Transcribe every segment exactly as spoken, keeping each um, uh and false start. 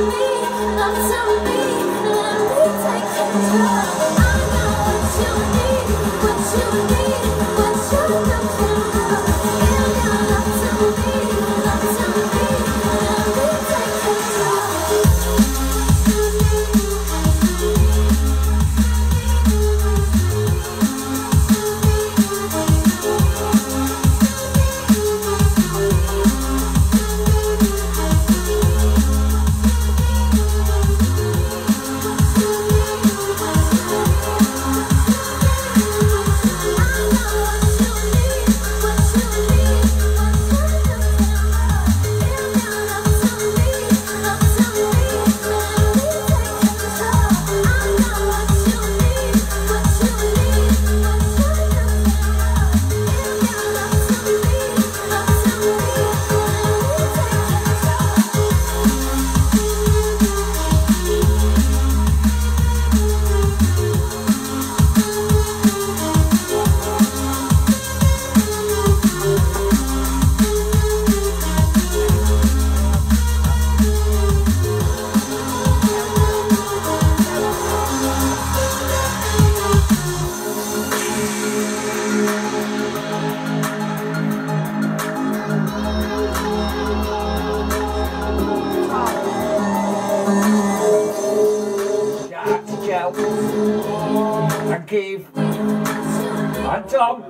and Keith and Tom.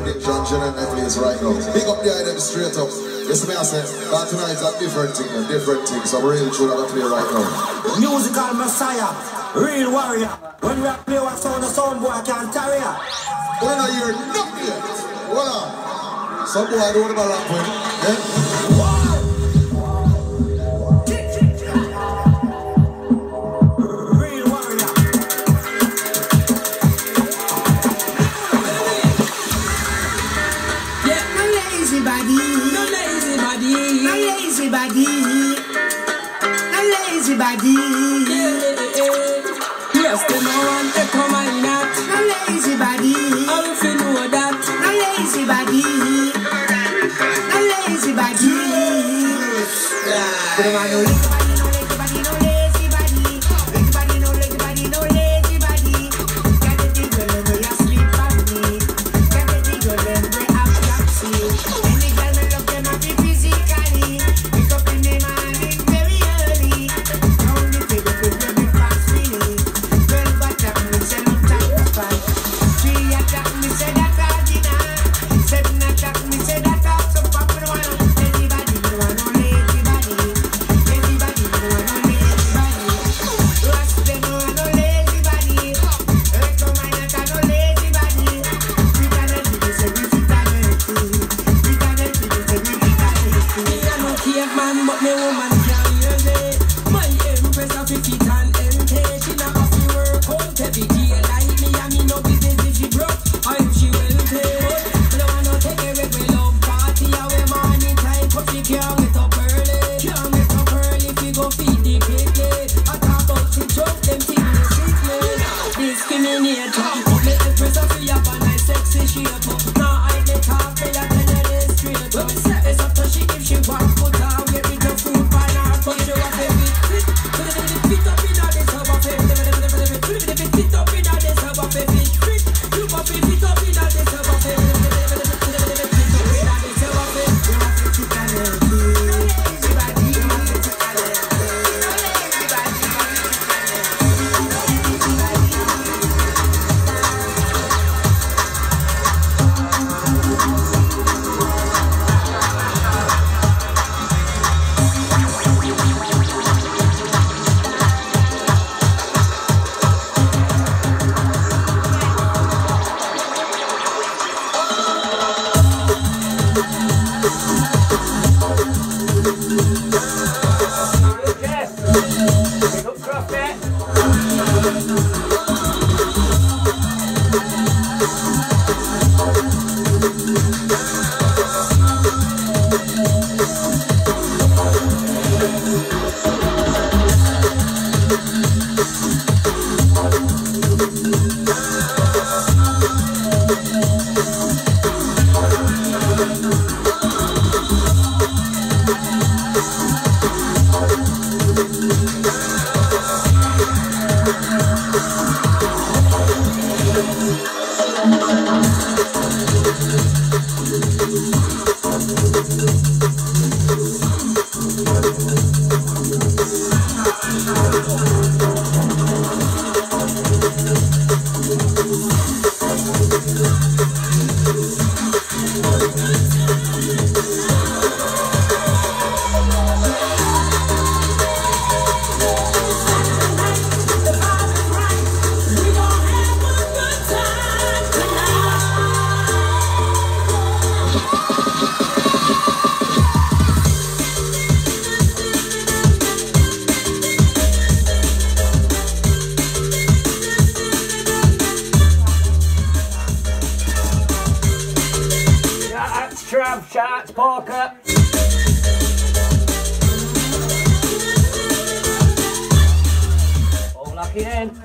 Dick John Jen and Emily's right now. Big up the item straight up. Listen me, I say, that tonight's a different thing, a different thing. So I'm really sure that I play right now. Musical Messiah, real warrior. When we play what sound, the sound boy can't carry ya. We're not hear nothing yet. Voila. Some boy don't want to rap with. Eh? Body, no lazy body. Yeah, yes, the no one to come and not. No lazy body. How if you know that? No lazy body. No lazy body. Yeah. No lazy body, no lazy body, no lazy body, no lazy body, no lazy body. Can't let the girl when you sleep on me. Can't let the girl when we have taxi. Any girl me love them happy physically. Shots, Parker. All lucky in.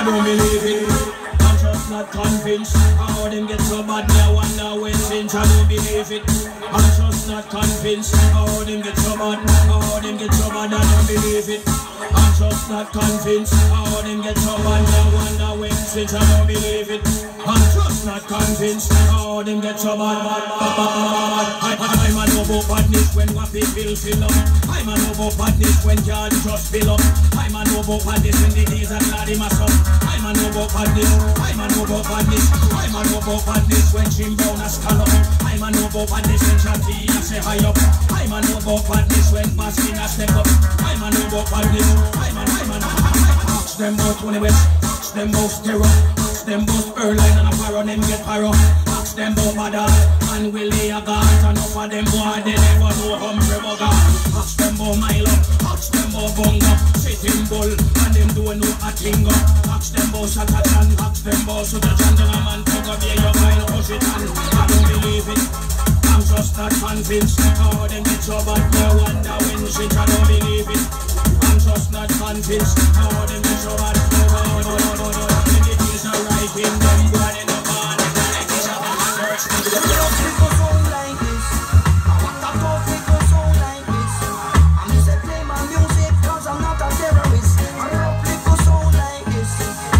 don't believe it. I'm just not convinced. How them get so bad, me I wonder when since I don't believe it. I'm just not convinced. How them get so bad, how them get so bad, I don't believe it. I'm just not convinced. How them get so bad, me I wonder when since I don't believe it. I'm just not convinced. How them get so bad, bad, bad, bad, bad. I'm a noble badness when wappy fill fill up. I'm a noble badness when yard just fill up. I'm a noble badness when the days are glad in my son. I'm a noble badness. I'm a noble badness. I'm a noble badness when Jim Brown a scallop. I'm a noble badness when Chanty a say high up. I'm a noble badness when Baskin a step up. I'm a noble badness. I'm a, I'm a, ask them about Tony West. Ask them about Stereo. Ask them about Erline and a Paro. Them get Paro. Ask them about Bada and Willie a God. Enough of them boy they never know Humphrey Bugger. Ask them about Milo. Ask them about Bunga. Sitting Bull and them don't know a thing. Ask them about Satatan. Ask them about Sutajan. Young a man talk of your mind. Push it and I don't believe it. I'm just not convinced. How them get so bad. No wonder when shit I don't believe it. I'm just not convinced. How them get so bad. No, no, no, no, no, no. When the days are right in them, God in the barn. Like this up on the church. The love people sound like this. I want a tough people sound like this. I'm just a play my music cause I'm not a terrorist. I love people sound like this.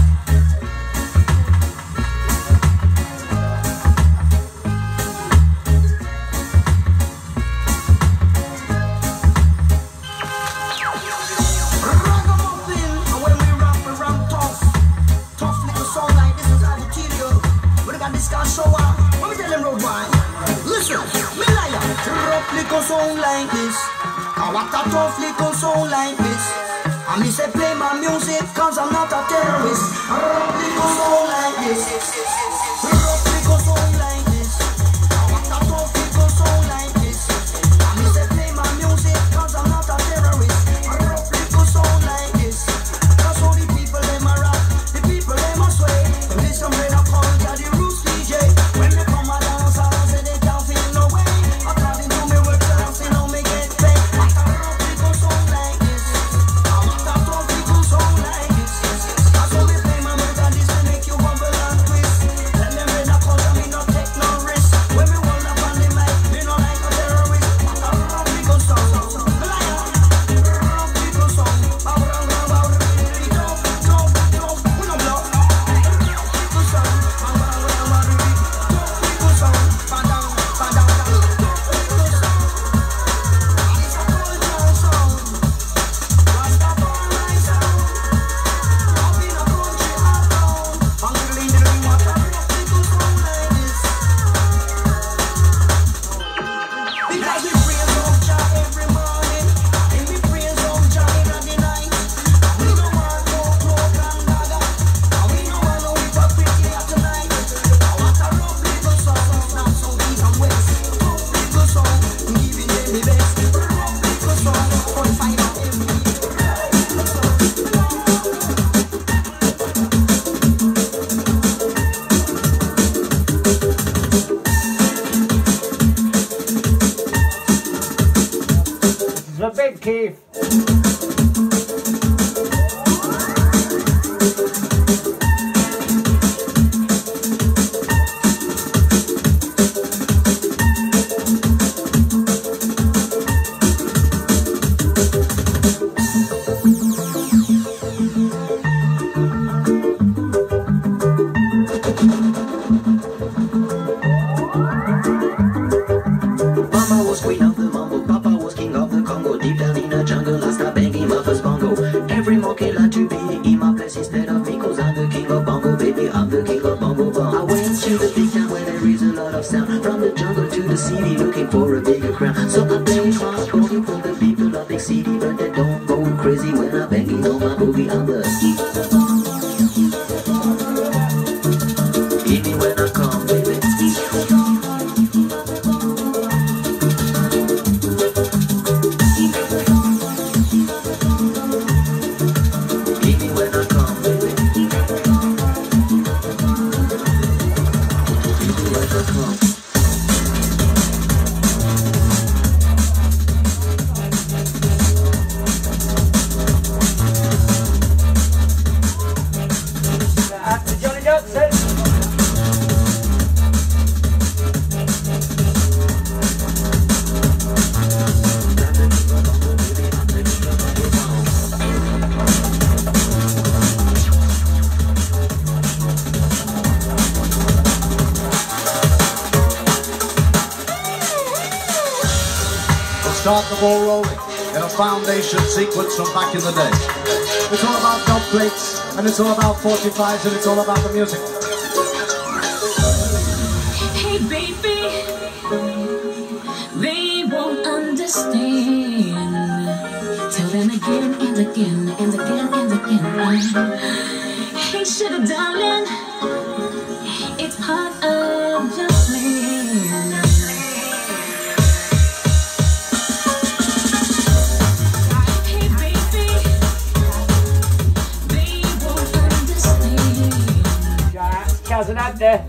Ragamuffin, and when we rap, we rap tough. Tough little sound like this is how we kill you. We got this guy show up. Let me tell him road boy. Listen, me liar. Rough little sound like this. I want a tough little sound like this. I me say play my music cause I'm not a terrorist. Rough little sound like this. Rough little sound like this. I want a tough little sound like this. I me say play my music cause I'm not a terrorist. Rough little sound like this. That's how the people them a rock. The people them a sway. Them listen when I call ya the Roots D J. When me come a dance, I say they can't feel no way. According to me work dancing, how me get paid. Want a rough little sound like this. I want a tough little sound like this. That's how we play my melody to make you wobble and twist. Tell them when I call ya, me not take no risk. When me hold up on the mic, me no like a terrorist. Want a rough little sound. Me like a rough little sound. Bow, bow, bow, bow, really tough, tough, tough. We no bluff. Little sound. Bow, bow, bow, bow, really tough. Little sound. Bow down, bow down, down. Little sound. And it's a cultural sound. Rastafari sound. Up in a country all down. Hungry in the ring, what a rough little sound like this. Because we praise of Jah every morning, and we praise of Jah in the night. And we don't want no cloak and dagger, and we don't want no hypocrisy tonight. I want a rough little song, not so east and west. Rough little song, giving them the best. Rough little song, for the fight of every day. The Big Keith. Mama was queen of the mambo, Papa was king of the Congo. Deep down in the jungle, I start banging my first bongo. Every monkey like to be in my place instead of me, cause I'm the king of bongo, baby, I'm the king of bongo bong. I went to the big town where there is a lot of sound. From the jungle to the city, looking for a bigger crown. So I play trance calling for the people of big city, but they don't go crazy when I'm banging on my boogie on the ski. Hit me when I come, baby. Hit me when I come, baby. Hit me when I come. start the ball rolling in a foundation sequence from back in the day. It's all about dub plates, and it's all about forty-fives, and it's all about the music. Hey baby, they won't understand. Tell them again and again and again and again. Hey sugar darling, it's part of the plan. Hey baby, they won't understand. Cousin up there.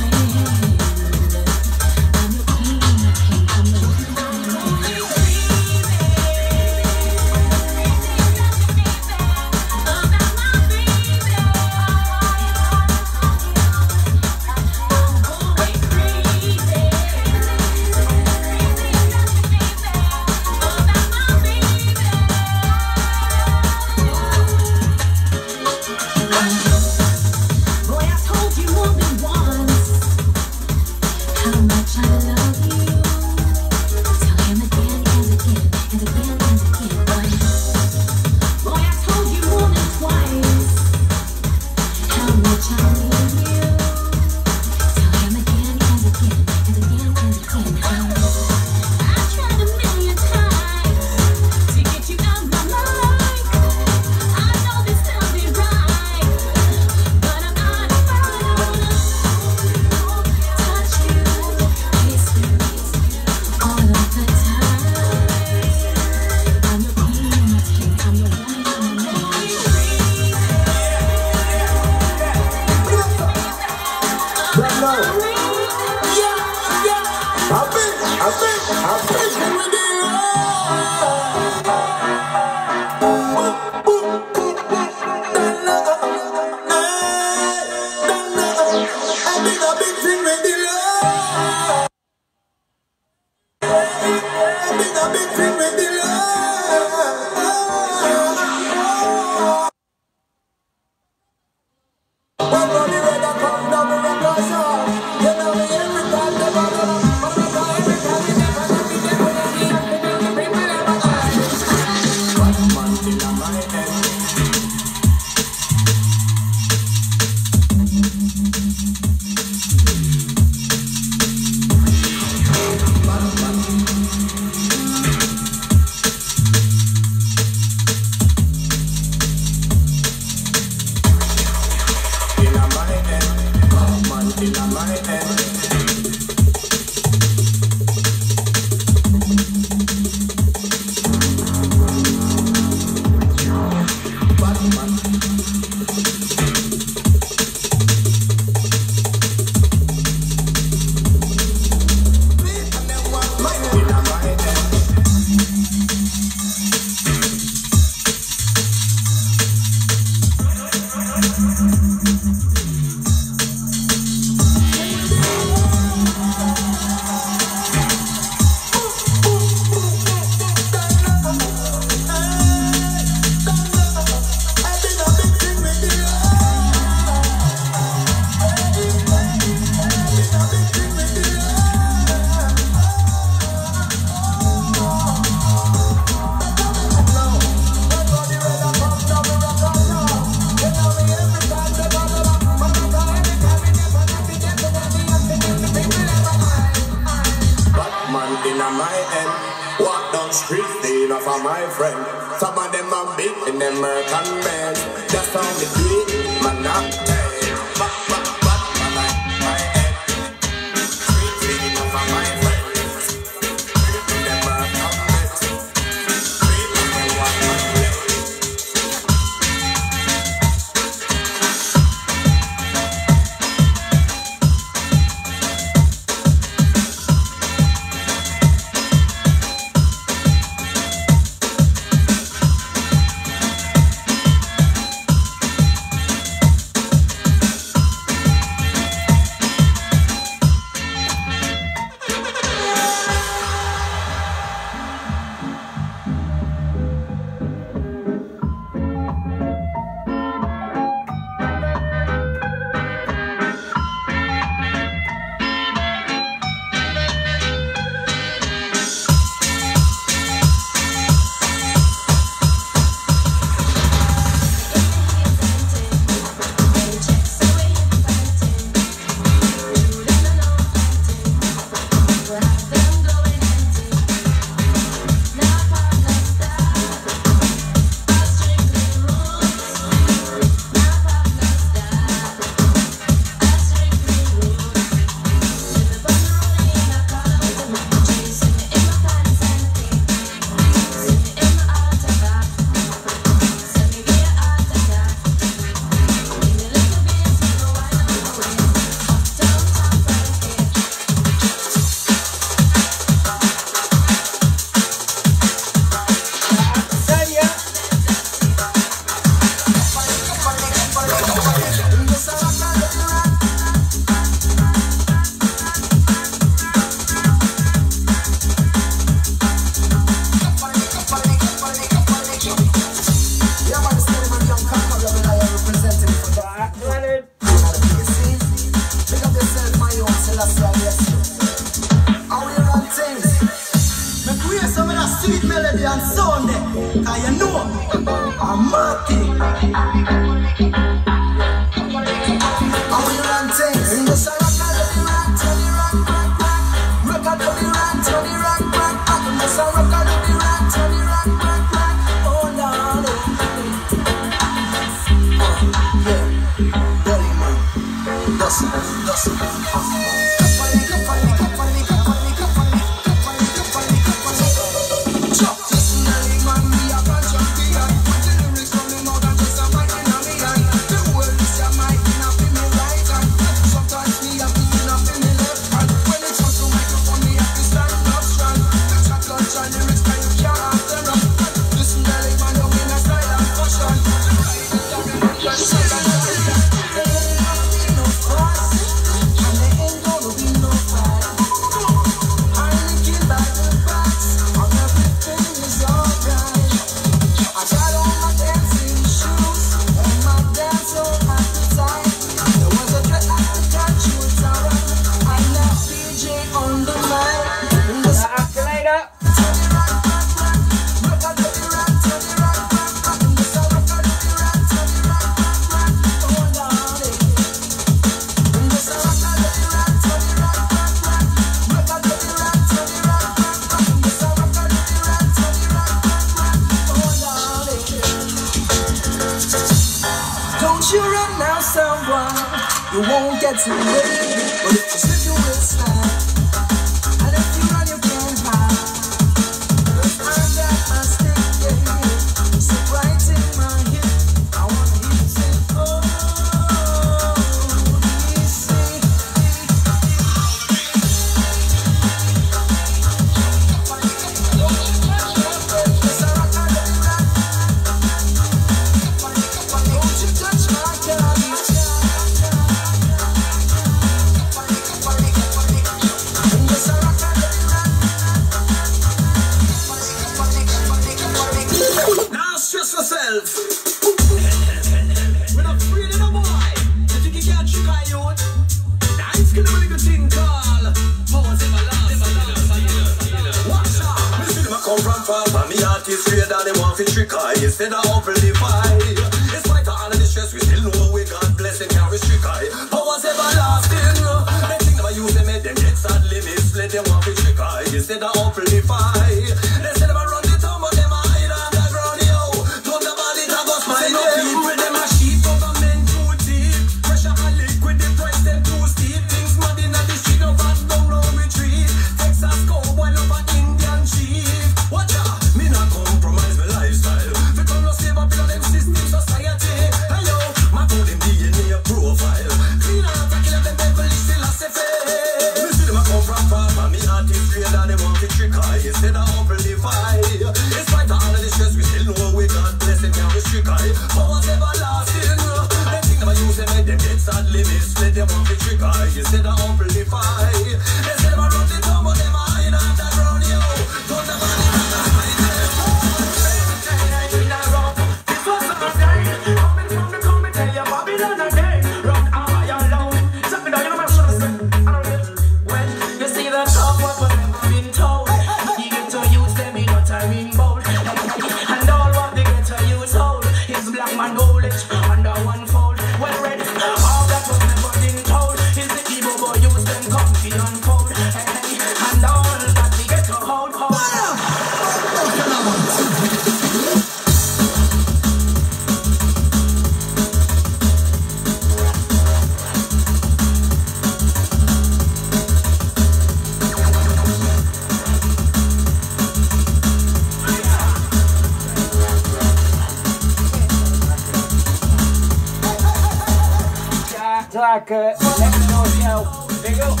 Like uh, next door show. Big up.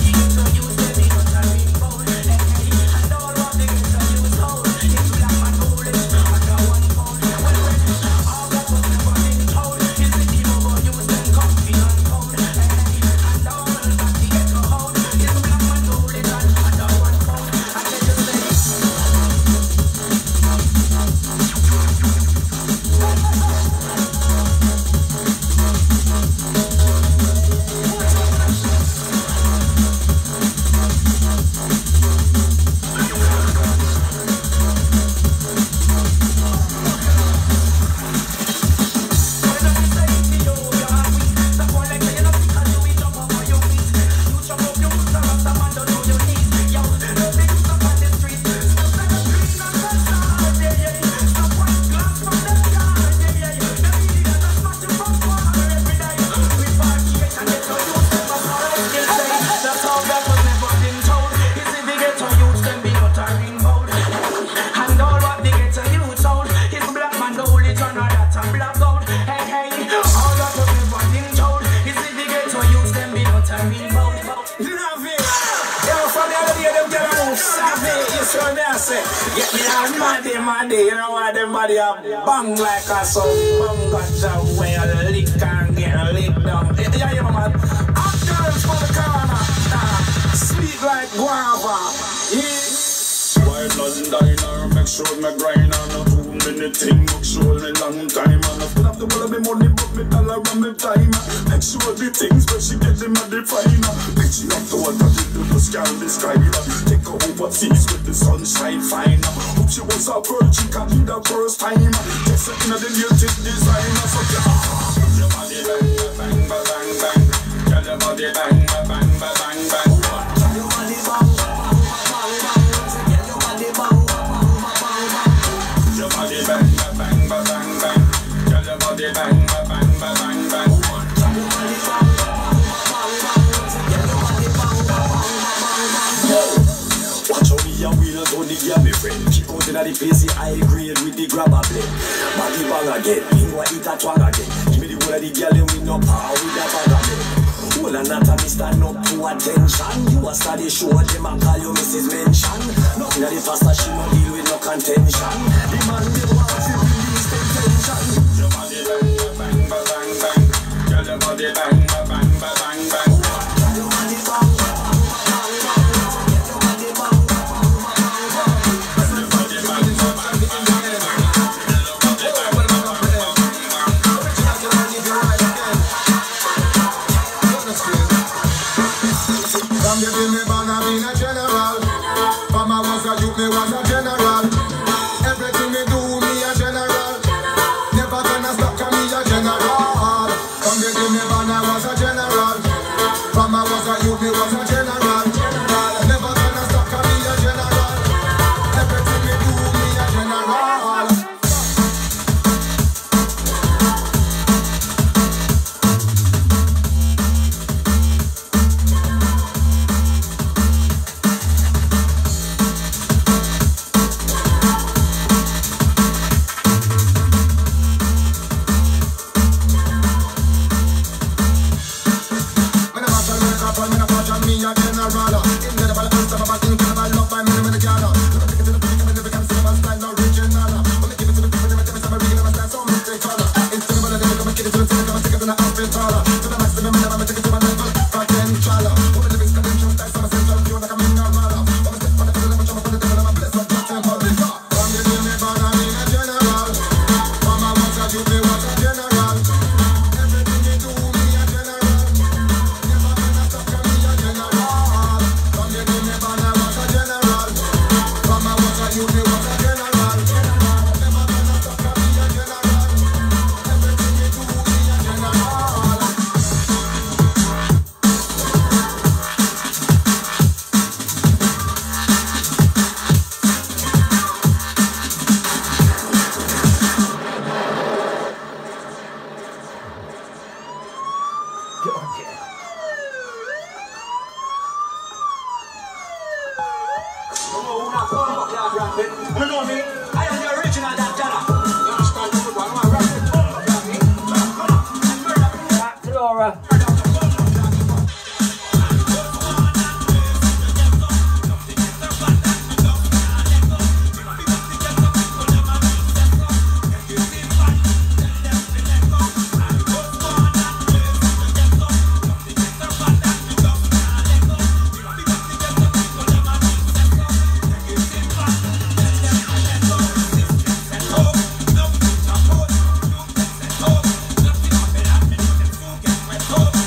So me I say, get me on maddy, maddy. You know why them body a bang like a some bang gotcha where you lick and get licked down. Yeah, yeah, man. Hot girls for the corner, nah. Sweet like guava. Yeah. White doesn't diner, make sure me grind on a too many things, make sure me long time. And I still have to follow me money, but me dollar and me time. Make sure the things when she get them at the finer. Bitch, you have to want to do the scan the sky. Take her overseas with the sunshine fine. Hope she was a virgin, can be the first time. Just in the latest designer, so yeah. Your body bang, bang, bang, bang, bang. Tell your body bang, bang, bang, bang, bang. Your body bang. Bang, bang, bang, bang, bang. Tell your body bang, bang, bang, bang, bang. Watch how me a wheel on the gear, my friend. Kick out inna the face, the high grade with the grabber blade. Body bang again, lingua eat a twang again. Give me the whole of the girl and we no power with a bag again. Whole anatomy stand up to attention. You a study show them a call you Missus Mention. Nothing of the faster she no deal with no contention. The man they want to release the tension. Your body bang, bang, bang, bang, bang. Girl, your body bang, bang, bang, bang, bang. Your body bang, bang, bang, bang. Your body bang, bang, bang, bang. Your body bang, bang, bang, bang. From the day me born, I been a general. Mama was a youth, me was a general. Everything me do, me a general. Never gonna stop, 'cause me a general. From the day me born, I was a general. Mama was a youth, me was a general. Never gonna stop, 'cause me a general. Everything me do, me a general. Oh.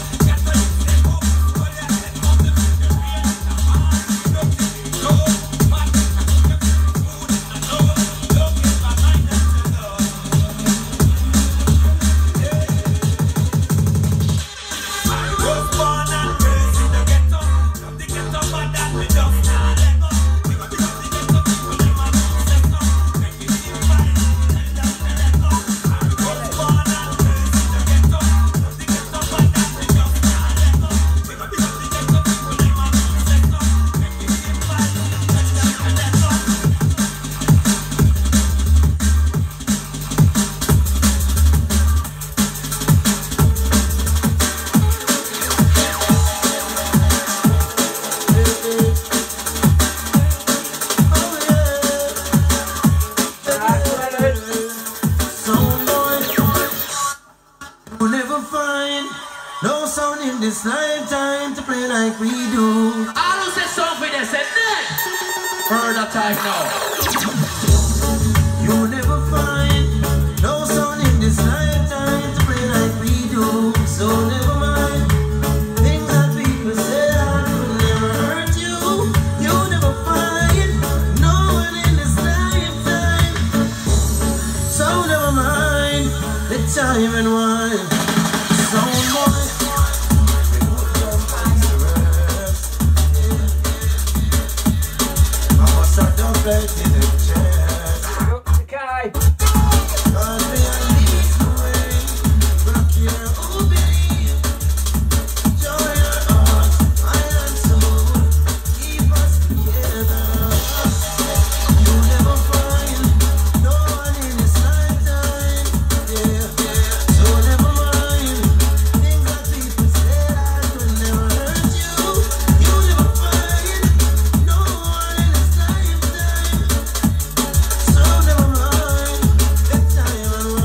never find no sound in this lifetime to play like we do. I don't say something, they said that. Heard that time now.